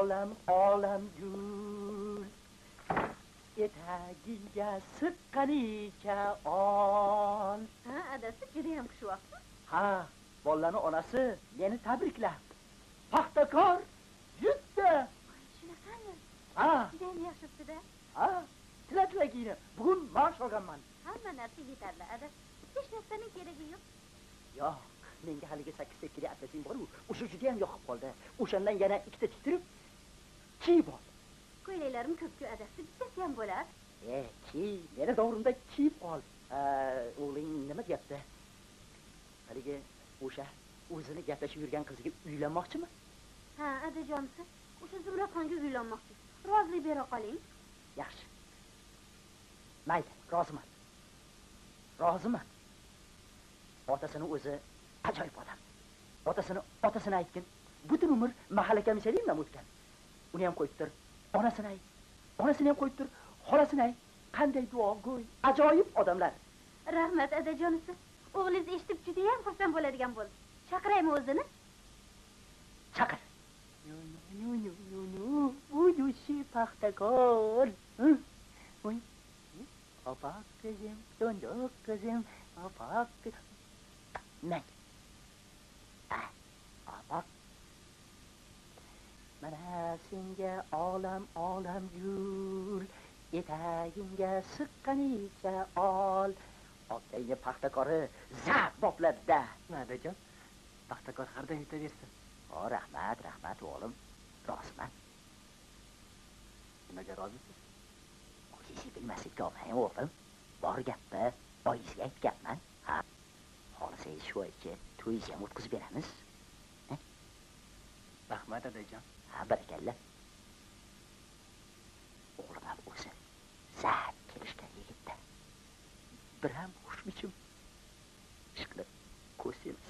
olam gul. Etagiga siqqanicha ol. Ha, adasi juda ham xushvaqtmi? Ha, bolalarning onasi meni tabriklab. Paxtakor yutdi. Shunaqami? Ha. Juda ham yaxshisi-da. Ha, tilagini. Bugun maosh olganman. Hamma narsa yetarli, adasi. Hech narsaning keragi yo'q. Yo'q, menga haligi 8 sekili atlasing bor-ku, o'sha juda ham yoqib qoldi. O'shandan yana ikkita tiktirib kiyib ol. Ko'ylaklarim ko'p-ku adasi, bittasi ham bo'lar. Kiy, meni davrimda kiyib ol. O'g'ling nima deyapti? Haligi o'sha o'zini gaplashib yurgan qiziga uylanmoqchimi? Ha, adajonisi, o'sha Zumradxonga uylanmoqchi. Rozilik bera qoling. Yaxshi. Mayli, roziman. Roziman. Otasini o'zi ajoyib odam. Otasini aytgin. Butun umr mahalla komissariyasi bilan o'tgan. Uni ham qo'yib tur. Onasini ayt. Onasini ham qo'yib tur. Xolasini ayt. Qanday duogo'y, ajoyib odamlar. Rahmat adajonisi. O'g'lingiz eshitib juda ham xursand bo'ladigan bo'ldi. Chaqiraymi o'zini? Chaqir. Uyushi Paxtakor. Oy. Opak kızım, donduk kızım, opak kızım. Ne? Opak. Mana senga olam gul, etagingga siqqanicha ol. Otangga Paxtakori zab bopladi-da. Nadajon? Paxtakor hardan yutaversin. O, rahmat o'g'lim. Roziman. Nimaga rozisiz? O'zingiz bilmaslikka olmang o'g'lim. Bor gapni oyingizga aytganman. Ha. Xohlasangiz shu oycha to'yingizni ham o'tkazib beramiz. Rahmat adajon. Ha, barakalla. O'g'lim ham o'zi zab kelishgan yigitda. Bir ham xushbichim. Ishqilib ko'rsangiz.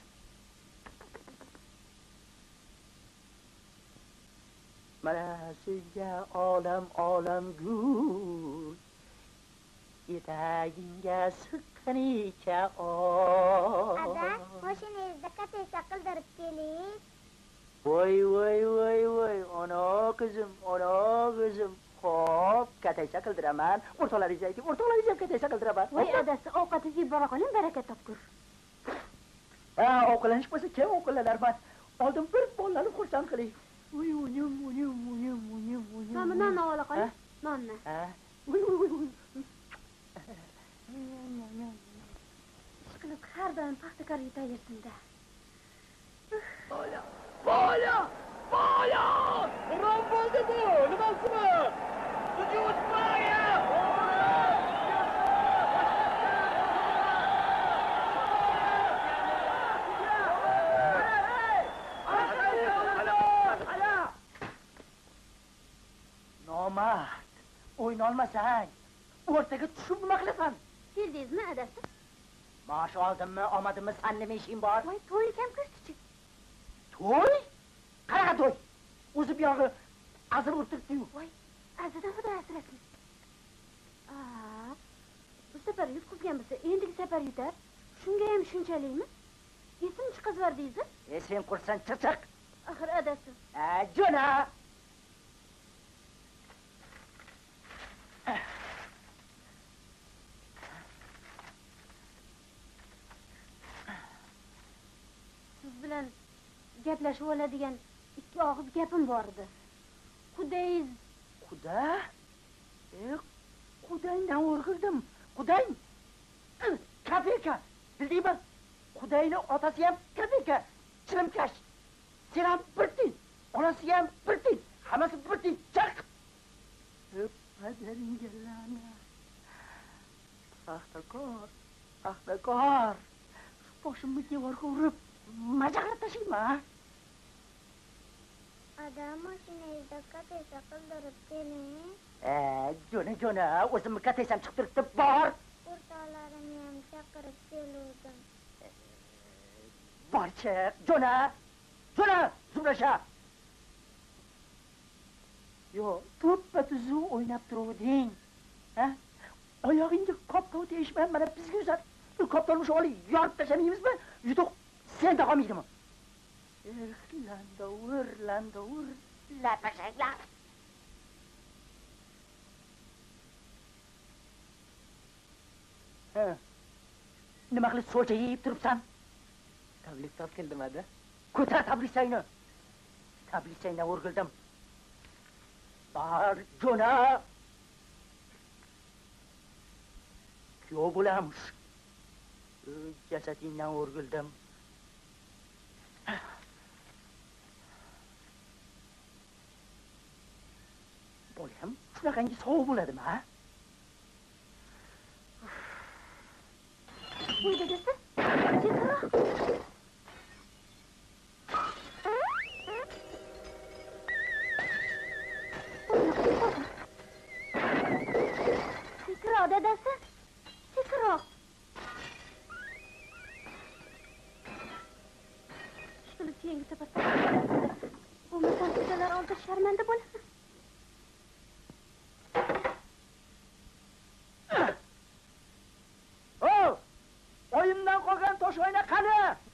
Mana senga olam gul, etagingga siqqanicha ol. Ada, mashinangizda kataysa qildirib keling. Voy, ona qizim. Xo'p, kataysa qildiraman. O'rtoqlaringiz ham kataysa qildiraman. Voy adasi, ovqatingizni yeb bora qoling, baraka topgur. Ha, ovqatlanish bo'lsa, kim ovqatlanarman? Oldin bir bolalarni xursand qiling. Mana nonni ola qoling. Nonni. Ha. Ishqilib har doim Paxtakor yutaversin-da. Bola! Rom bo'ldi bu. Nimasimi? Sujud qo'ya! Nomard, o'ynolmasang, o'rtaga tushib nima qilasan? Keldingizmi adasi? Maosh oldimmi, olmadimmi, san nima ishing bor? Voy, to'y kam ko'rsichi. To'y? Qanaqa to'y? O'zi bu yog'i azir o'tiribdi-yu. Voy, azidan xudo asrasin. Bu safar yutqizgan bo'lsa, endigi safar yutar. Shunga ham shunchalikmi? Esim chiqazvardingiz? Sen qursan, chiq. Axir adasi. Jo'na. Siz bilan gaplashib oladigan ikki og'iz gapim bor edi. Qudangiz. Quda? Qudangdan o'rgildim. Qudang? Kapeka. Bildingmi? Qudayning otasi ham kapeka. Chilimkash. Sen ham bir tiyin. Onasi ham bir tiyin. Hammasi bir tiyin. Chiq. Padaringga la'nat. Paxtakor. Boshimni devorga urib, majaqlab tashlayman. Ada, mashinangizda kataysa qildirib keling. Jo'na, o'zimni kataysam chiqib turibdi, bor. O'rtoqlarimni ham chaqirib keluvdim. Borchi, Jo'na, Zumrasha. Yo, to'ppa-tuzu o'ynab turuvding. Ha? Oyog'ingga qop-qov deyishman, mana bizga uzat. Qoptolmush olib yorib tashlamaymizmi? Yutuq senda qolmaydimi? Landovur. Lapashaklar. Nima qilib so'lcha yeyib turibsan? Tablik top keldim ada. Ko'tar tablisangni. Tablisangdan o'rgildim. Bar jo'na. Kuyov bo'lamiz. Jasadingdan o'rgildim. Bolam shunaqangi sovuq bo'ladimi, ha? Uy dadasi, sekinroq. Sekinroq dadasi, sekinroq. Ishqilib keyingi safar bo'lmasam sizlar oldida sharmanda bo'laman. O! Oyimdan qolgan tosh oyna qani?